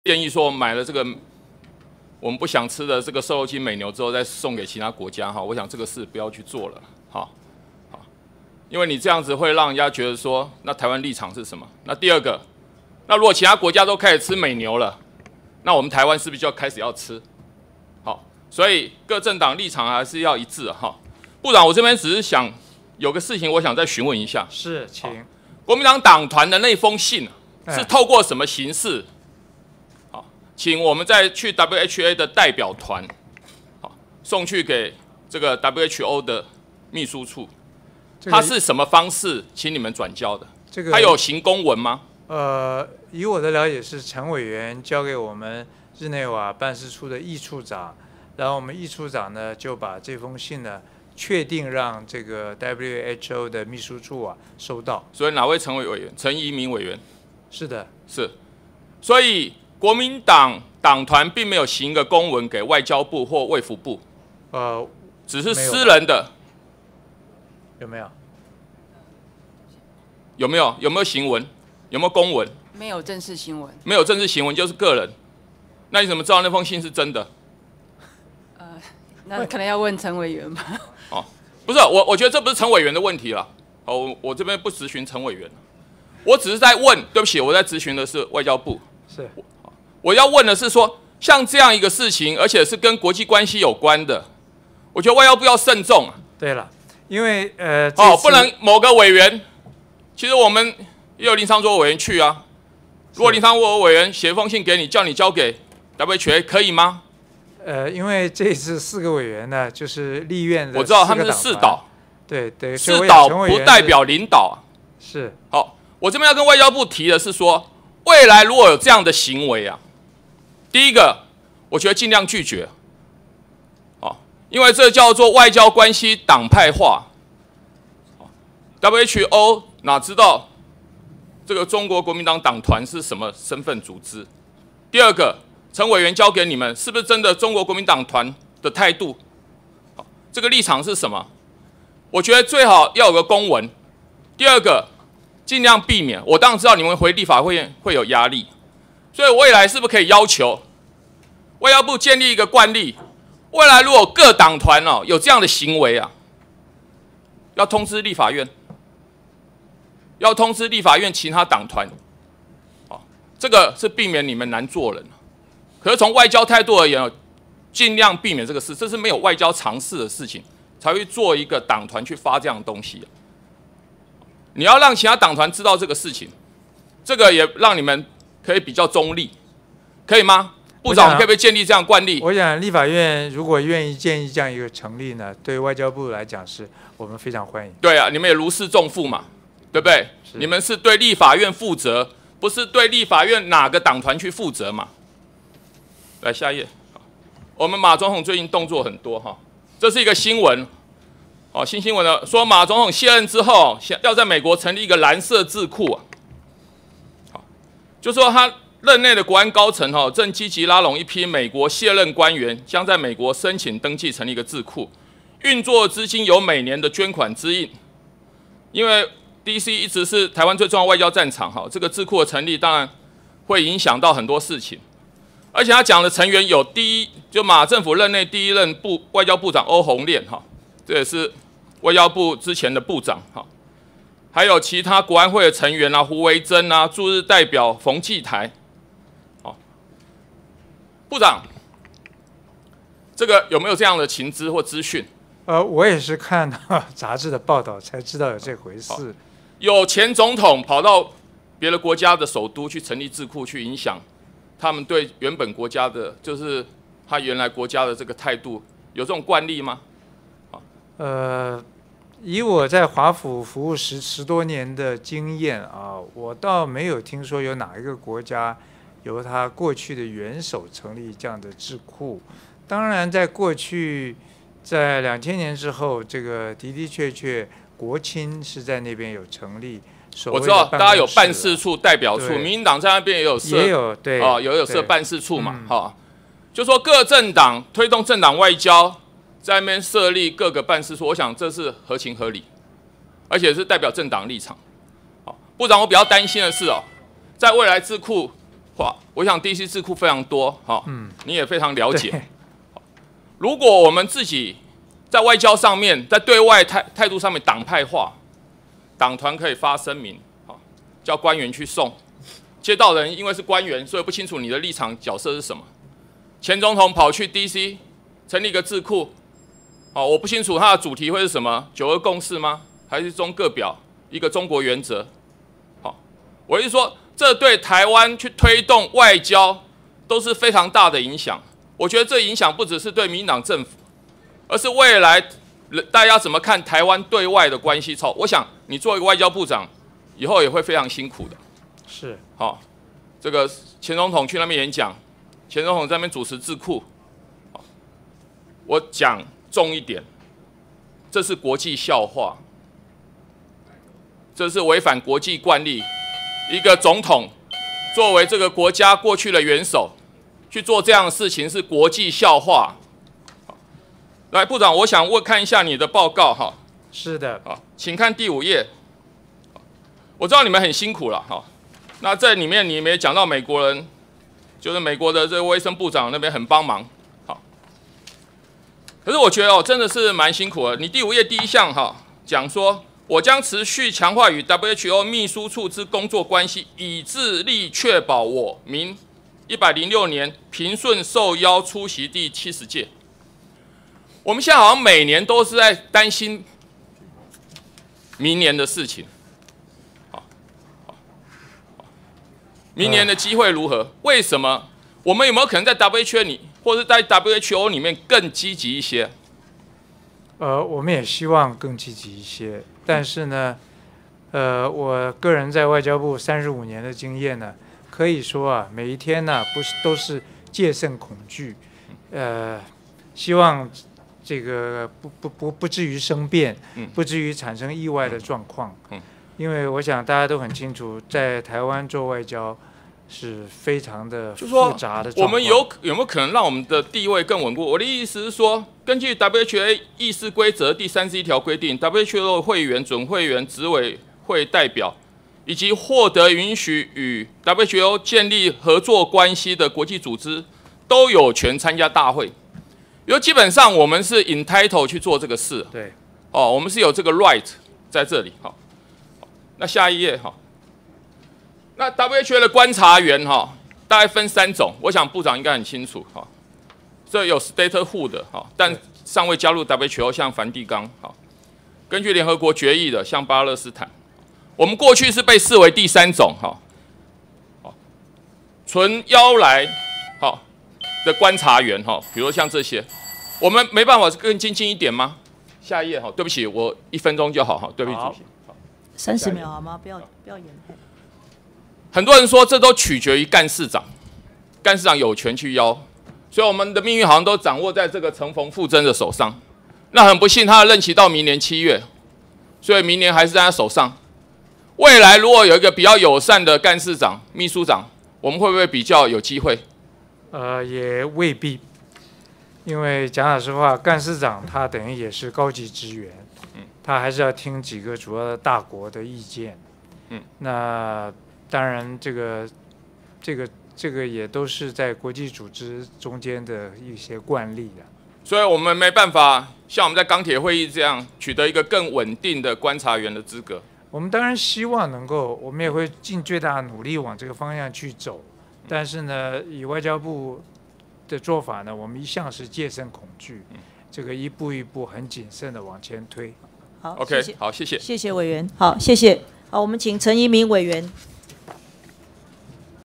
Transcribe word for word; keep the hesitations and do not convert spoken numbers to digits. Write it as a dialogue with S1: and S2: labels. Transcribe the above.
S1: 建议说买了这个我们不想吃的这个瘦肉精美牛之后，再送给其他国家哈，我想这个事不要去做了，好，好，因为你这样子会让人家觉得说，那台湾立场是什么？那第二个，那如果其他国家都开始吃美牛了，那我们台湾是不是就要开始要吃？好，所以各政党立场还是要一致哈。部长，我这边只是想有个事情，我想再询问一下。
S2: 是，请。
S1: 国民党党团的那封信是透过什么形式？好，请我们再去 W H A 的代表团，好，送去给这个 W H O 的秘书处。它是什么方式，请你们转交的？
S2: 这个
S1: 它有行公文吗？
S2: 呃，以我的了解是陈委员交给我们日内瓦办事处的易处长，然后我们易处长呢就把这封信呢确定让这个 W H O 的秘书处啊收到。
S1: 所以哪位陈委委员？陈怡民委员。
S2: 是的，
S1: 是。所以国民党党团并没有行一个公文给外交部或卫福部，
S2: 呃，
S1: 只是私人的。
S2: 有没有？
S1: 有没有？有没有行文？有没有公文？
S3: 没有正式新闻。
S1: 没有正式行文，就是个人。那你怎么知道那封信是真的？
S3: 呃，那可能要问陈委员吧。
S1: 哦，不是，我我觉得这不是陈委员的问题了。哦，我我这边不质询陈委员，我只是在问。对不起，我在质询的是外交部。
S2: 是。
S1: 我要问的是说，像这样一个事情，而且是跟国际关系有关的，我觉得外交部要慎重啊。
S2: 对了，因为呃，
S1: 哦，不能某个委员，其实我们也有林长佐委员去啊。如果林长佐委员写封信给你，叫你交给 W H A， 可以吗？
S2: 呃，因为这次四个委员呢，就是立院的，
S1: 我知道他们是四导，
S2: 对对，
S1: 四导不代表领导啊。
S2: 是。
S1: 好，我这边要跟外交部提的是说，未来如果有这样的行为啊，第一个，我觉得尽量拒绝，哦，因为这叫做外交关系党派化。W H O 哪知道这个中国国民党党团是什么身份组织？第二个，陈委员交给你们，是不是真的中国国民党团的态度？这个立场是什么？我觉得最好要有个公文。第二个，尽量避免。我当然知道你们回立法会院会有压力，所以未来是不是可以要求外交部建立一个惯例？未来如果各党团哦有这样的行为啊，要通知立法院。要通知立法院其他党团，哦，这个是避免你们难做人。可是从外交态度而言，尽量避免这个事，这是没有外交常识的事情，才会做一个党团去发这样的东西。你要让其他党团知道这个事情，这个也让你们可以比较中立，可以吗？部长可不可以建立这样惯例？
S2: 我想立法院如果愿意建议这样一个成立呢，对外交部来讲是我们非常欢迎。
S1: 对啊，你们也如释重负嘛。对不对？你们是对立法院负责，不是对立法院哪个党团去负责嘛？来下一页，我们马总统最近动作很多哈，这是一个新闻，哦，新新闻呢说马总统卸任之后，要在美国成立一个蓝色智库啊，好，就说他任内的国安高层哈正积极拉拢一批美国卸任官员，将在美国申请登记成立一个智库，运作资金由每年的捐款支应，因为D C 一直是台湾最重要的外交战场，哈，这个智库的成立当然会影响到很多事情，而且他讲的成员有第一，就马政府任内第一任部外交部长欧宏炼，哈，这也是外交部之前的部长，哈，还有其他国安会的成员啊，胡维珍啊，驻日代表冯骥台，好，部长，这个有没有这样的情资或资讯？
S2: 呃，我也是看到杂志的报道才知道有这回事。
S1: 有前总统跑到别的国家的首都去成立智库，去影响他们对原本国家的，就是他原来国家的这个态度，有这种惯例吗？
S2: 呃，以我在华府服务十十多年的经验啊，我倒没有听说有哪一个国家由他过去的元首成立这样的智库。当然，在过去，在两千年之后，这个的的确确。国青是在那边有成立，
S1: 我知道大家有办事处、代表处，民进党在那边也有设，
S2: 也有对
S1: 啊，有有设办事处嘛，哈、嗯，就说各政党推动政党外交，在那边设立各个办事处，我想这是合情合理，而且是代表政党立场。好，部长，我比较担心的是哦，在未来智库话，我想 D C 智库非常多，哈，
S2: 嗯，
S1: 你也非常了解。如果我们自己在外交上面，在对外态态度上面党派化，党团可以发声明，好，叫官员去送。接到人因为是官员，所以不清楚你的立场角色是什么。前总统跑去 D C 成立一个智库，哦，我不清楚它的主题会是什么，九二共识吗？还是中各表一个中国原则？好，我是说，这对台湾去推动外交都是非常大的影响。我觉得这影响不只是对民进党政府，而是未来大家怎么看台湾对外的关系。我想你做一个外交部长，以后也会非常辛苦的。
S2: 是，
S1: 好，这个前总统去那边演讲，前总统在那边主持智库，我讲重一点，这是国际笑话，这是违反国际惯例。一个总统作为这个国家过去的元首去做这样的事情，是国际笑话。来，部长，我想问看一下你的报告哈。
S2: 是的，
S1: 好，请看第五页。我知道你们很辛苦了哈。那这里面你们也讲到美国人，就是美国的这个卫生部长那边很帮忙，好。可是我觉得哦，真的是蛮辛苦的。你第五页第一项哈讲说，我将持续强化与 W H O 秘书处之工作关系，以致力确保我明一百零六年平顺受邀出席第七十届。我们现在好像每年都是在担心明年的事情。明年的机会如何？为什么？我们有没有可能在 W H O 里，或者在 W H O 里面更积极一些？
S2: 呃，我们也希望更积极一些，但是呢，呃，我个人在外交部三十五年的经验呢，可以说啊，每一天呢，不是都是戒慎恐惧，呃，希望这个不不不不至于生变，不至于产生意外的状况。因为我想大家都很清楚，在台湾做外交是非常的复杂的状况。
S1: 我们有有没有可能让我们的地位更稳固？我的意思是说，根据 W H O 议事规则第三十一条规定 ，W H O 会员、准会员、执委会代表以及获得允许与 W H O 建立合作关系的国际组织，都有权参加大会。因为基本上我们是 entitled 去做这个事。
S2: 对。
S1: 哦，我们是有这个 right 在这里。好。那下一页哈，那 W H O 的观察员哈，大概分三种，我想部长应该很清楚哈。这有 statehood 的哈，但尚未加入 W H O， 像梵蒂冈哈。根据联合国决议的，像巴勒斯坦，我们过去是被视为第三种哈，纯邀来哈的观察员哈，比如像这些，我们没办法更精进一点吗？下一页哈，对不起，我一分钟就好哈，对不起主席。
S4: 三十秒好吗？不要不要延。
S1: 很多人说这都取决于干事长，干事长有权去邀，所以我们的命运好像都掌握在这个陈冯富珍的手上。那很不幸，他的任期到明年七月，所以明年还是在他手上。未来如果有一个比较友善的干事长、秘书长，我们会不会比较有机会？
S2: 呃，也未必，因为讲老实话，干事长他等于也是高级职员。他还是要听几个主要的大国的意见，嗯，那当然这个这个这个也都是在国际组织中间的一些惯例的，
S1: 所以我们没办法像我们在钢铁会议这样取得一个更稳定的观察员的资格。
S2: 我们当然希望能够，我们也会尽最大的努力往这个方向去走，但是呢，以外交部的做法呢，我们一向是戒慎恐惧，这个一步一步很谨慎的往前推。
S4: 好
S1: ，OK， 好，谢谢，
S4: 谢谢委员，好，谢谢，好，我们请陈怡民委员。